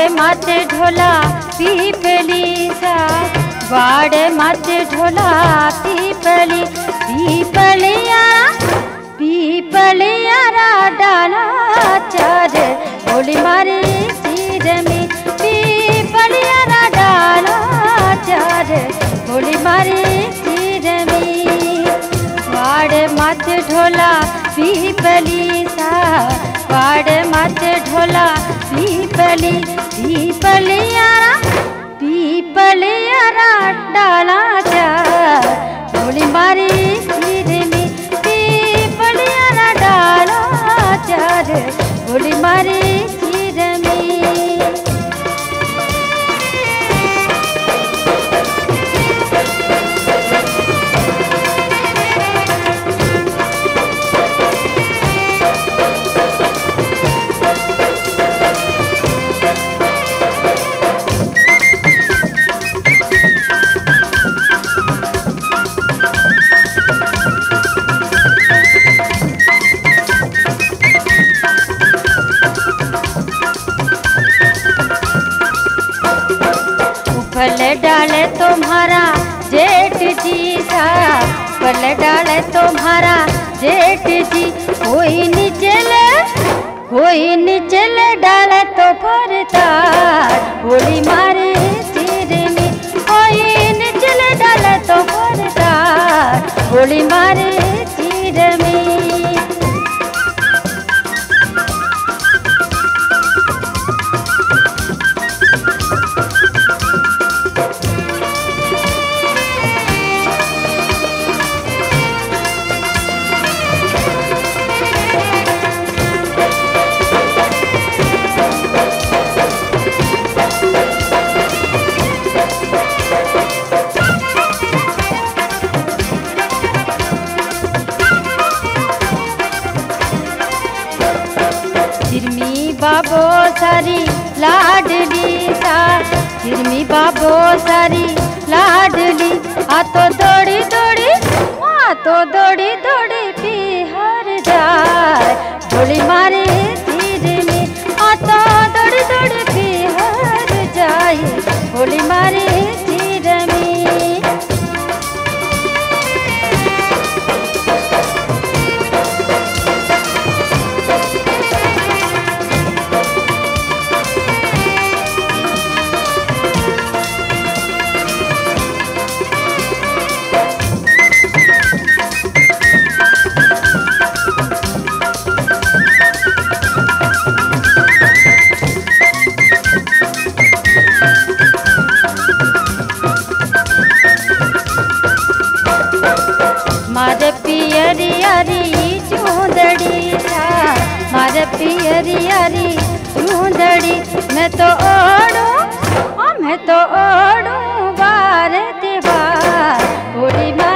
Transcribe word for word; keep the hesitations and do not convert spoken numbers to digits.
वाड़े माथे ढोला पीपली सा, वाड़े माथे ढोला पीपली, पीपलिया पीपलिया रा डाला चार गोली मारी सिर में, पीपलिया रा डाला चार गोली मारी सिर में। वाड़े माथे ढोला पीपली सा, वाड़े माथे ढोला पीपली, पीपलिया पीपलिया रा डाला चार गोली मारी सिर में, पीपलिया रा डाला चार गोली मारी सिर में। फल डाले तुम्हारा जेठ जी सा, फल डाले तुम्हारा जेठ जी, कोई निचले कोई निचले डाले तो फरता गोली मारे सिर में, कोई निचले डाले तो फरता गोली मारे सिर में। बाबो सारी लाडली सा, हिरमी बाबो सारी लाडली, आ तो दौड़ी दौड़ी आ तो दौड़ी दौड़ी बिहार जाए गोली मारे सिर में, आ तो दौड़ी दौड़ी बिहार जाए गोली मारे सिर में। मारे पियरी यारी चूंदड़ी सा, मारे पियरी यारी चूंदड़ी, मैं तो ओढ़ूं मैं तो ओढ़ूं बार दीवार गोली मारी